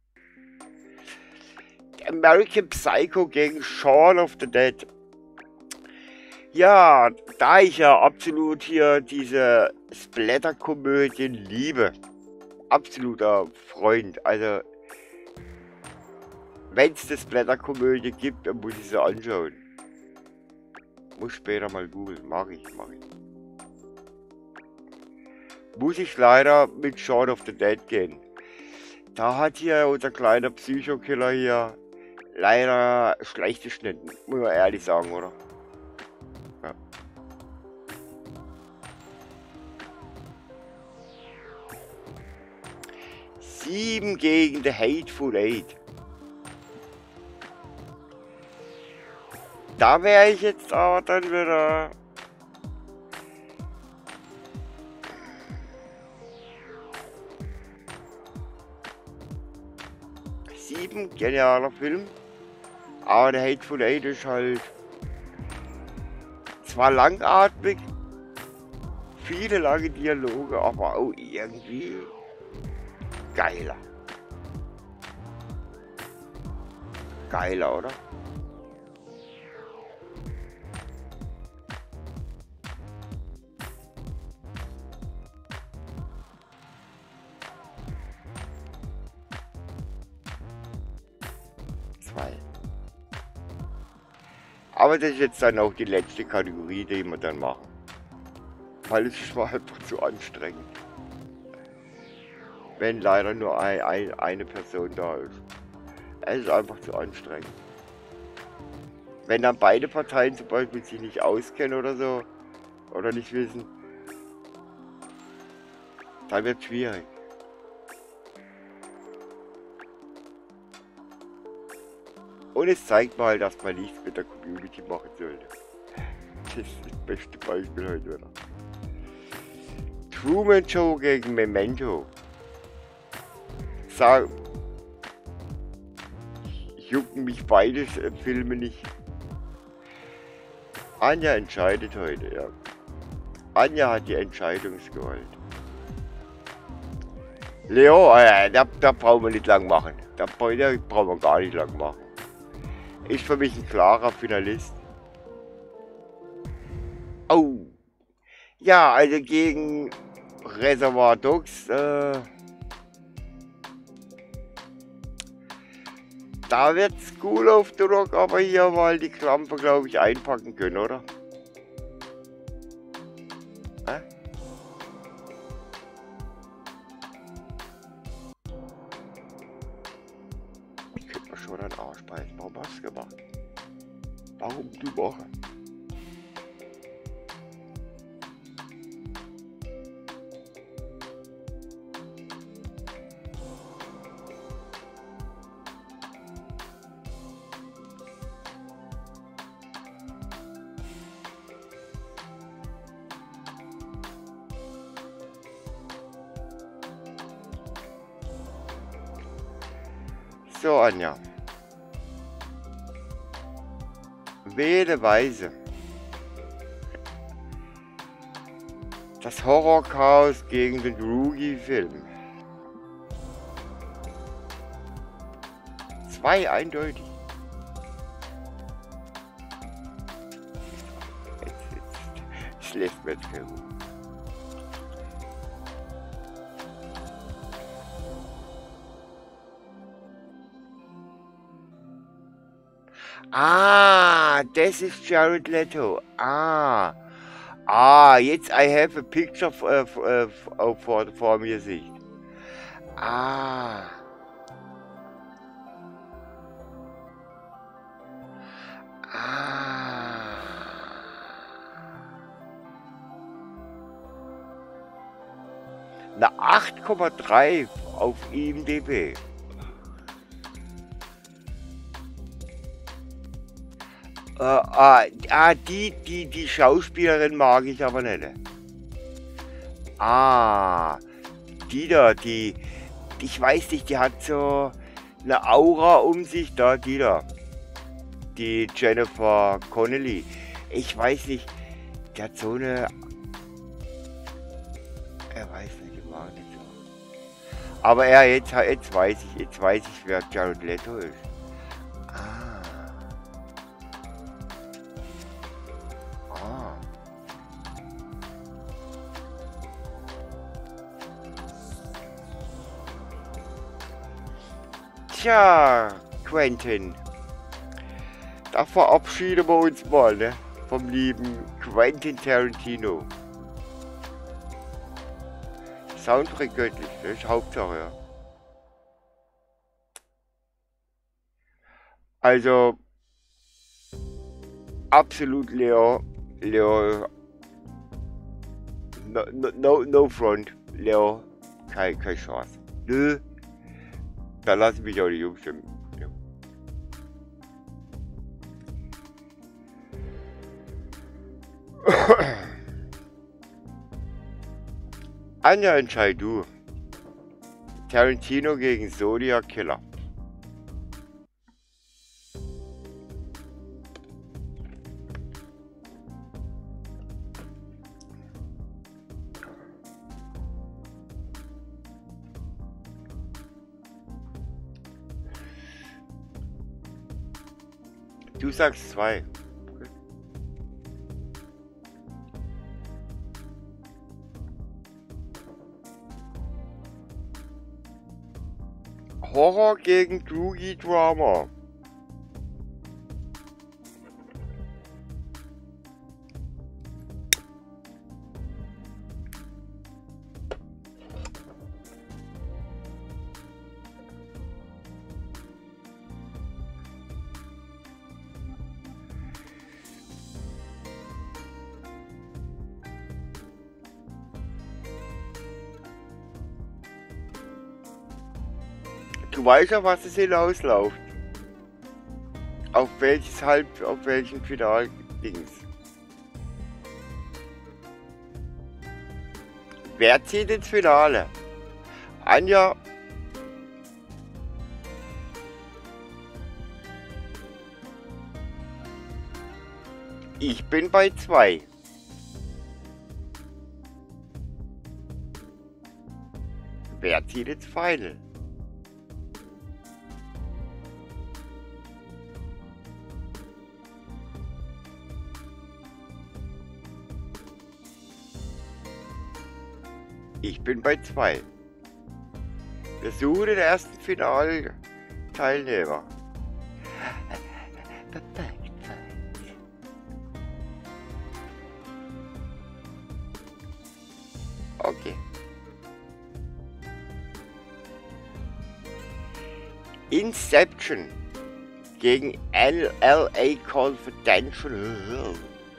American Psycho gegen Shaun of the Dead. Ja, da ich ja absolut hier diese Splatter-Komödien liebe. Absoluter Freund. Also, wenn es eine Splatter-Komödie gibt, dann muss ich sie anschauen. Muss später mal googeln. Mag ich. Muss ich leider mit Shaun of the Dead gehen. Da hat hier unser kleiner Psychokiller hier leider schlecht geschnitten. Muss man ehrlich sagen, oder? Ja. Sieben gegen The Hateful Eight. Da wäre ich jetzt aber dann wieder... Sieben, genialer Film. Aber The Hateful Eight ist halt... zwar langatmig, viele lange Dialoge, aber auch irgendwie geiler. Geiler, oder? Zwei. Aber das ist jetzt dann auch die letzte Kategorie, die wir dann machen. Weil es ist mir einfach zu anstrengend. Wenn leider nur eine Person da ist. Es ist einfach zu anstrengend. Wenn dann beide Parteien zum Beispiel sich nicht auskennen oder so, oder nicht wissen, dann wird es schwierig. Und es zeigt mal, dass man nichts mit der Community machen sollte. Das ist das beste Beispiel heute wieder. Truman Show gegen Memento. Sag, jucken mich beides Filme nicht. Anja entscheidet heute, ja. Anja hat die Entscheidungsgewalt. Leo, da brauchen wir nicht lang machen. Da brauchen wir gar nicht lang machen. Ist für mich ein klarer Finalist. Oh. Ja, also gegen Reservoir Dogs, da wird School of the Rock aber hier mal die Klampe, glaube ich, einpacken können, oder? Ich könnte mir schon einen Arsch beißen. Warum hast du gemacht? Warum du machen? So, Anja. Wähle weise. Das Horrorchaos gegen den Rookie-Film. 2 eindeutig. Das lässt mir jetzt keine Ruhe. Ah, das ist Jared Leto. Jetzt I have a picture vor mir sieht. Eine 8,3 auf IMDb. Die Schauspielerin mag ich aber nicht. Ich weiß nicht, die hat so eine Aura um sich, die die Jennifer Connelly. Ich weiß nicht, die hat so eine, weiß nicht, die mag nicht so. Aber jetzt weiß ich, wer Jared Leto ist. Tja, Quentin, da verabschieden wir uns mal, ne, vom lieben Quentin Tarantino. Soundtrack göttlich, das ist Hauptsache, ja. Also, absolut Leo, no front, Leo, keine Chance. Nö. Da lasse ich mich auch nicht umstimmen. Ja. Anja, entscheid du. Tarantino gegen Zodiac Killer. Du sagst 2. Okay. Horror gegen Droogie Drama. Du weißt ja, was es hinausläuft. Auf welchem Final-Dings. Wer zieht ins Finale? Anja. Ich bin bei 2. Wer zieht ins Final? Ich bin bei 2. Wir suchen den ersten Finalteilnehmer. Okay. Inception gegen LA Confidential.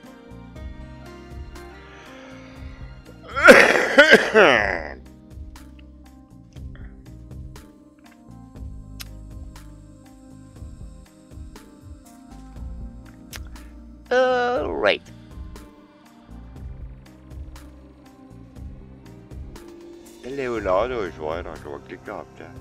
Right. Der Leonardo ist weiter, schon mal Glück gehabt, ja.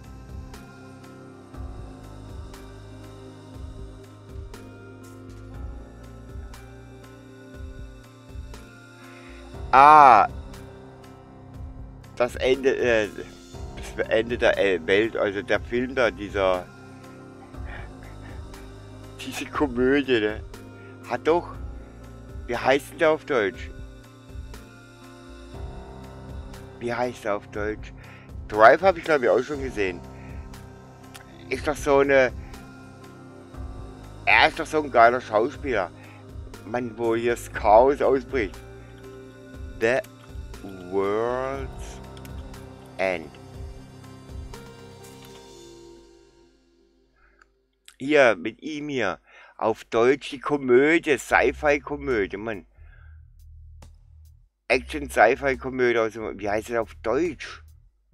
Ah, das Ende der Welt, also der Film da, diese Komödie, ne? Hat doch, wie heißt denn der auf Deutsch? Wie heißt der auf Deutsch? Drive habe ich glaube ich auch schon gesehen. Ist doch so eine, er ist doch so ein geiler Schauspieler. Mann, wo hier das Chaos ausbricht. The World's End. Hier, mit ihm hier. Auf Deutsch die Komödie, Sci-Fi-Komödie, Mann. Action-Sci-Fi-Komödie, also, wie heißt es auf Deutsch?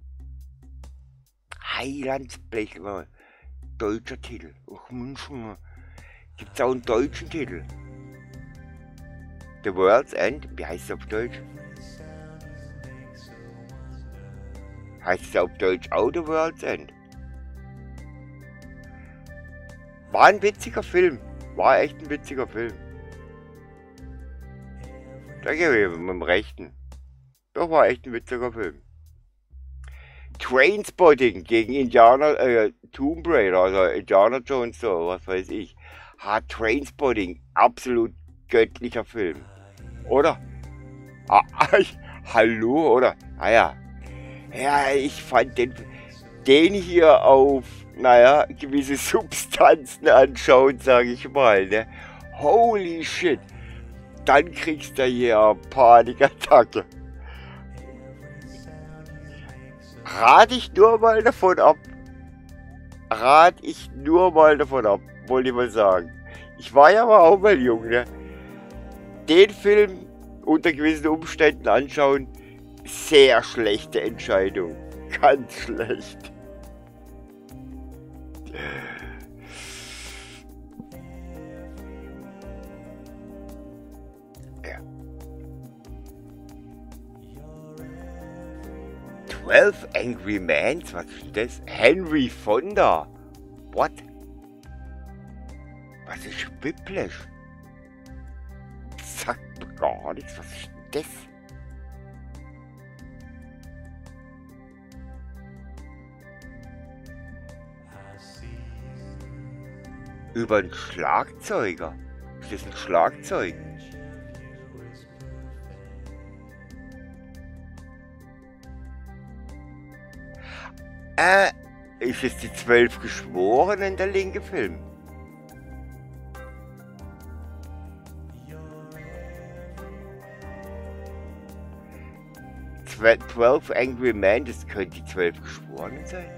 Heilandsblech, deutscher Titel. Ach, München. Gibt's auch einen deutschen Titel? The World's End, wie heißt es auf Deutsch? Heißt es auf Deutsch auch The World's End? War ein witziger Film. War echt ein witziger Film. Da gebe ich mit dem Rechten. Doch war echt ein witziger Film. Trainspotting gegen Tomb Raider, also Indiana Jones, so, was weiß ich. Trainspotting, absolut göttlicher Film. Oder? Hallo, oder? Ja, ich fand den hier auf, naja, gewisse Substanzen anschauen, sage ich mal, ne? Holy shit. Dann kriegst du hier Panikattacke. Rate ich nur mal davon ab, wollte ich mal sagen. Ich war ja aber auch mal jung, ne? Den Film unter gewissen Umständen anschauen, sehr schlechte Entscheidung. Ganz schlecht. Ja. 12 Angry Men? Was ist das? Henry Fonda? What? Was ist Whiplash? Sagt mir gar nichts. Was ist das? Über einen Schlagzeuger. Ist das ein Schlagzeug? Ist es die 12 Geschworenen, der linke Film? Twelve Angry Men, das könnte die 12 Geschworenen sein.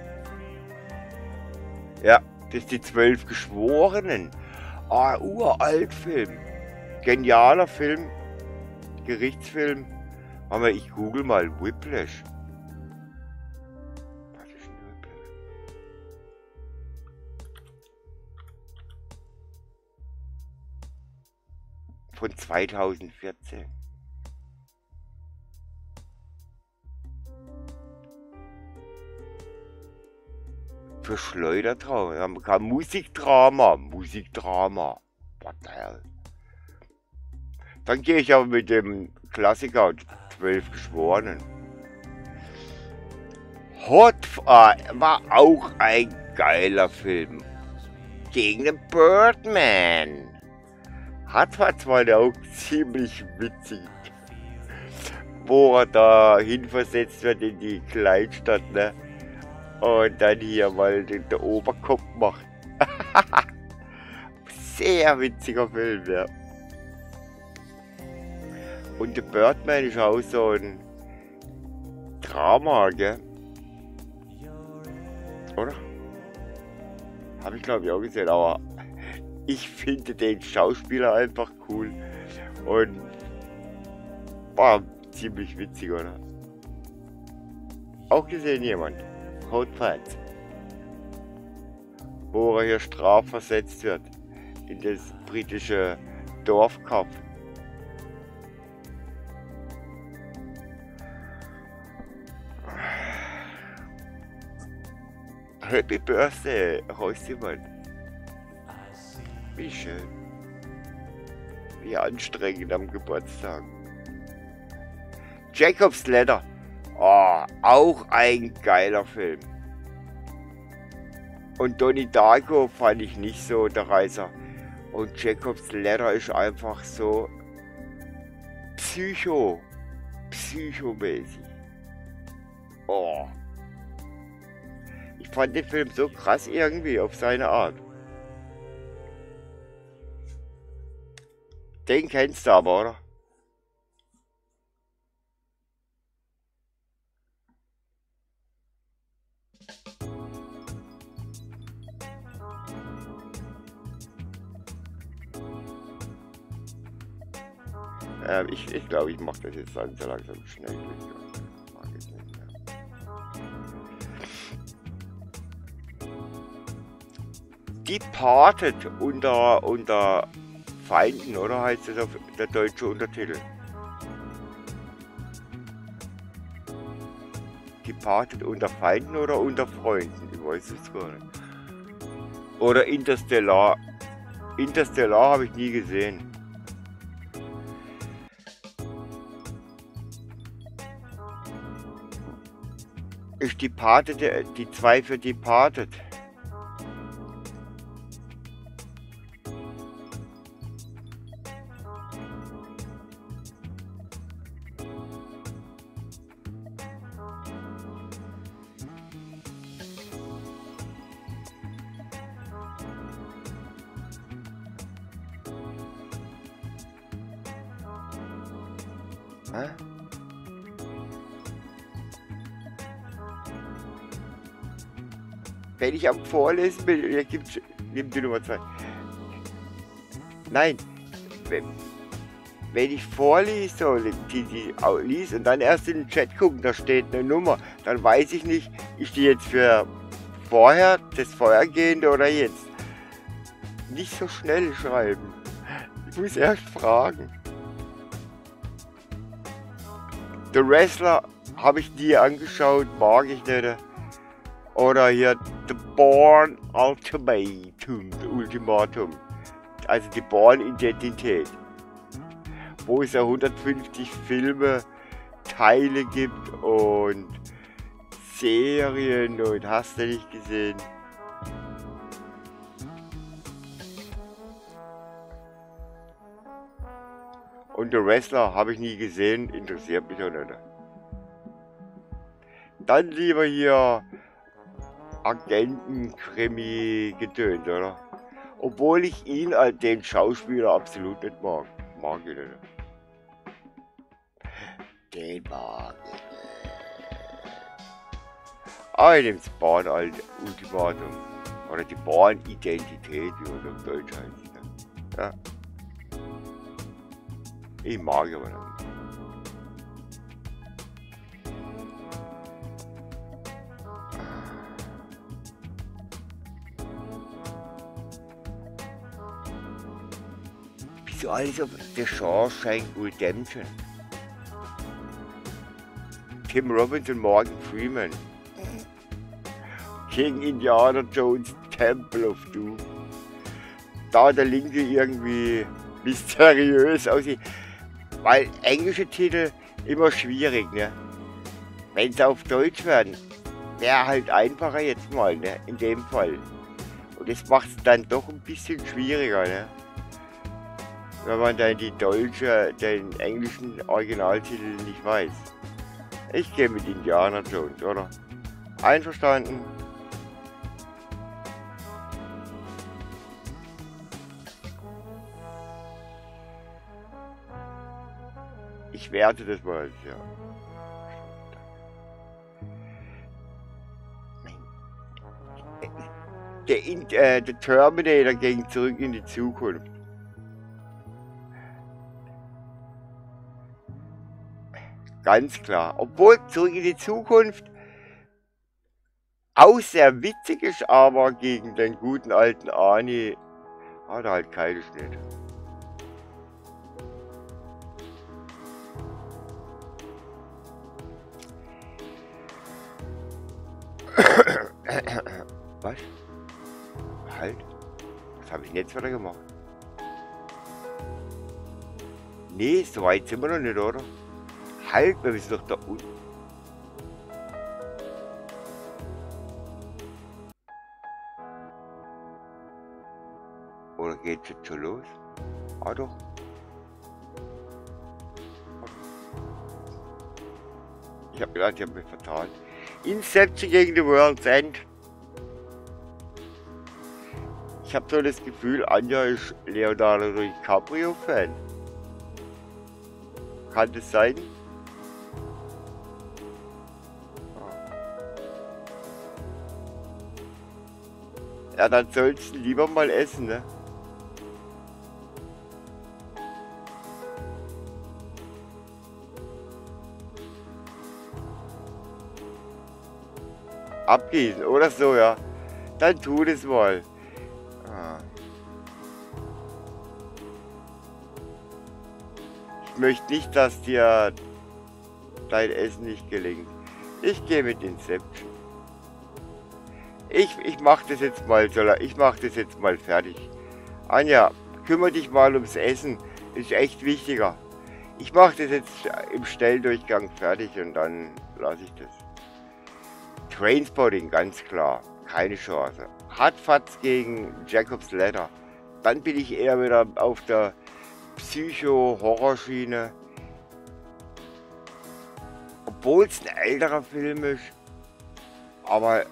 Ja, das ist die 12 Geschworenen. Uralt Film. Genialer Film. Gerichtsfilm. Warte mal, ich google mal Whiplash. Was ist denn Whiplash? Von 2014. für Schleudertraum. Dann haben wir kein Musikdrama. Musikdrama. What the hell? Dann gehe ich aber mit dem Klassiker 12 Geschworenen. War auch ein geiler Film. Gegen den Birdman. Hat zwar auch ziemlich witzig, wo er da hinversetzt wird in die Kleinstadt, ne? Und dann hier mal den Oberkopf macht. Sehr witziger Film, ja. Und der Birdman ist auch so ein Drama, gell? Oder? Habe ich glaube ich auch gesehen, aber ich finde den Schauspieler einfach cool und war ziemlich witzig, oder? Auch gesehen jemand? Hot Fans. Wo er hier strafversetzt wird in das britische Dorfkampf. Happy Birthday, Reustimann. Wie schön. Wie anstrengend am Geburtstag. Jacob's Ladder. Oh, auch ein geiler Film. Und Donnie Darko fand ich nicht so der Reißer. Und Jacob's Ladder ist einfach so psychomäßig. Oh. Ich fand den Film so krass irgendwie auf seine Art. Den kennst du aber, oder? Ich glaube, ich mache das jetzt dann so langsam schnell durch. Mag ich nicht mehr. Departed unter Feinden, oder heißt das auf der deutsche Untertitel? Departed unter Feinden oder unter Freunden? Ich weiß es gar nicht. Oder Interstellar. Interstellar habe ich nie gesehen. Ist Departed die 2 für Departed? Hä? Wenn ich am Vorlesen bin, nimm die Nummer 2. Nein, wenn ich vorlese und lies und dann erst in den Chat gucken, da steht eine Nummer, dann weiß ich nicht, ist die jetzt für vorher, das Vorhergehende oder jetzt. Nicht so schnell schreiben. Ich muss erst fragen. The Wrestler habe ich nie angeschaut, mag ich nicht. Oder hier The Bourne Ultimatum. Also die Bourne-Identität. Wo es ja 150 Filme, Teile gibt und Serien und hast du nicht gesehen. Und The Wrestler habe ich nie gesehen, interessiert mich auch nicht. Dann lieber hier Agenten-Krimi-Gedöns, oder? Obwohl ich ihn als den Schauspieler absolut nicht mag. Mag ich nicht. Den mag ich nicht. Ah, ich nehme das Bourne-Ultimatum. Oder die Bourne-Identität, wie man auf Deutsch heißt. Ja. Ich mag aber nicht. Wieso alles auf The Shawshank Redemption? Tim Robbins und Morgan Freeman. gegen Indiana Jones Temple of Doom. Da der Linke irgendwie mysteriös aussieht. Weil englische Titel immer schwierig, ne? Wenn sie auf Deutsch werden, wäre halt einfacher jetzt mal, ne? In dem Fall. Und das macht es dann doch ein bisschen schwieriger, ne? Wenn man dann den englischen Originaltitel nicht weiß. Ich gehe mit Indiana Jones, oder? Einverstanden? Ich werte das mal, ja. Der Terminator ging zurück in die Zukunft. Ganz klar. Obwohl zurück in die Zukunft auch sehr witzig ist, aber gegen den guten alten Arnie hat er halt keine Schnitt. Was? Halt. Was habe ich denn jetzt wieder gemacht? Nee, so weit sind wir noch nicht, oder? Halt, wir müssen doch da unten. Oder geht's jetzt schon los? Ah doch. Ich habe gedacht, ich habe mich vertan. Inception gegen The World's End. Ich habe so das Gefühl, Anja ist Leonardo DiCaprio-Fan. Kann das sein? Ja, dann sollst du lieber mal essen, ne? Abgießen oder so, ja. Dann tu das mal. Ich möchte nicht, dass dir dein Essen nicht gelingt. Ich gehe mit Inception. Ich mache das jetzt mal, ich mache das jetzt mal fertig. Anja, kümmere dich mal ums Essen. Ist echt wichtiger. Ich mache das jetzt im Schnelldurchgang fertig und dann lasse ich das. Trainspotting, ganz klar. Keine Chance. Hardfats gegen Jacob's Ladder. Dann bin ich eher wieder auf der Psycho-Horrorschiene. Obwohl es ein älterer Film ist. Aber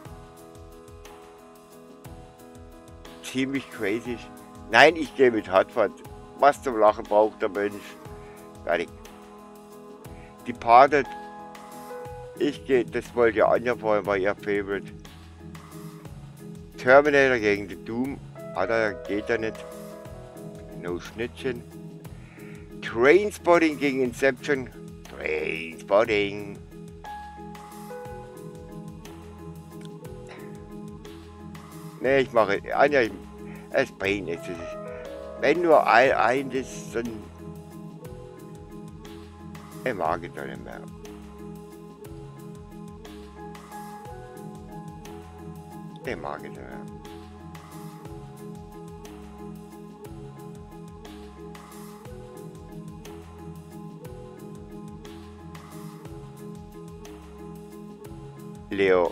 ziemlich crazy. Nein, ich gehe mit Hardfats. Was zum Lachen braucht der Mensch. Fertig. Departed. Ich gehe, das wollte ja Anja vorhin, war ihr Favorite. Terminator gegen The Doom. Hat er, geht ja nicht. No Schnittchen. Trainspotting gegen Inception. Trainspotting. Ne, ich mache. Anja, es bringt nichts. Wenn nur ein ist, dann. Ich mag es doch nicht mehr. Ich mag es nicht mehr. Leo.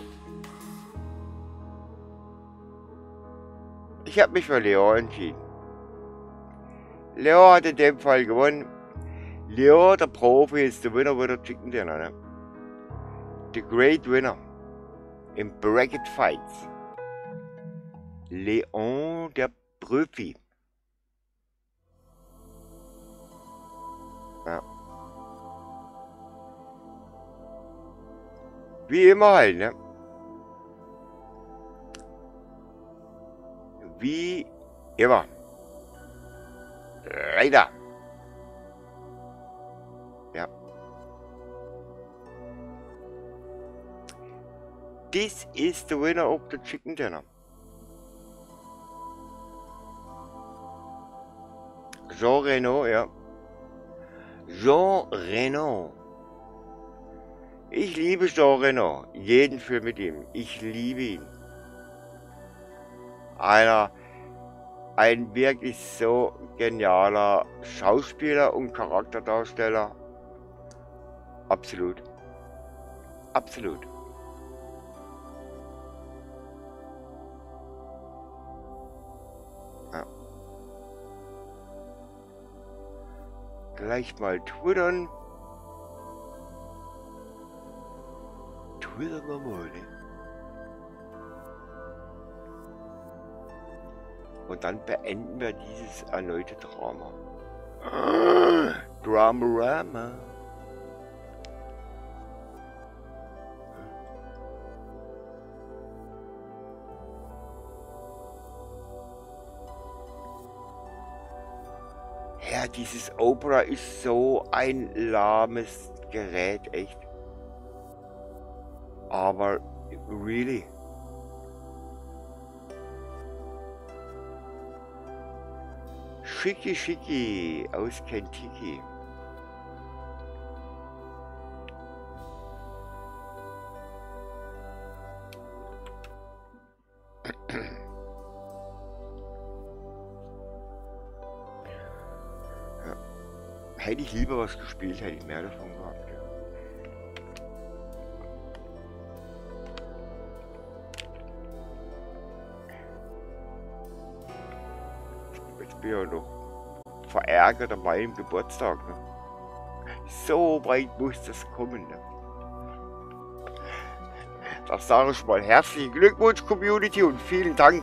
Ich habe mich für Leo entschieden. Leo hat in dem Fall gewonnen. Leo, der Profi, ist der Winner with the Chicken Dinner, ne? The Great Winner. Im Bracket Fights. Leon, der Profi. Ja. Wie immer halt, ne? Wie immer. Leider. Ja. This is the winner of the Chicken Dinner. Jean Reno, ja. Jean Reno. Ich liebe Jean Reno. Jeden Film mit ihm. Ich liebe ihn. ein wirklich so genialer Schauspieler und Charakterdarsteller. Absolut. Absolut. Ja. Gleich mal twittern. Twittern wir mal, ne? Und dann beenden wir dieses erneute Drama. Drama. Ja, dieses Opera ist so ein lahmes Gerät, echt. Aber, really. Schicki Schicki aus Kentucky. Ja. Hätte ich lieber was gespielt, hätte ich mehr davon gehabt. Ja. Jetzt bin ich ja noch verärgert an meinem Geburtstag. Ne? So weit muss das kommen. Ne? Das sage ich mal. Herzlichen Glückwunsch, Community, und vielen Dank.